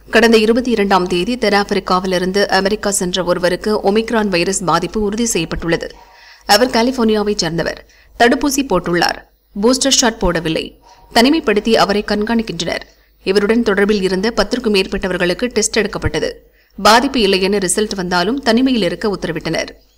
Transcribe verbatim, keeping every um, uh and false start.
கடந்த இருபத்தி இரண்டாம் தேதி தென்னாப்பிரிக்காவிலிருந்து அமெரிக்கா சென்ற ஒருவருக்கு ஒமிக்ரான் வைரஸ் பாதிப்பு உறுதி செய்யப்பட்டுள்ளது. அவர் கலிபோர்னியாவைச் சேர்ந்தவர். தடுப்பூசி போட்டுள்ளார். பூஸ்டர் ஷாட் போடவில்லை. தனிமைப்படுத்தி அவரை கண்காணிக்கின்றனர். இவருடன் தொடர்பில் இருந்த பத்திற்கும் மேற்பட்டவர்களுக்கு டெஸ்ட் எடுக்கப்பட்டது. பாதிப்பு இல்லை என ரிசல்ட் வந்தாலும் தனிமையில் இருக்க உத்தரவிட்டனர்.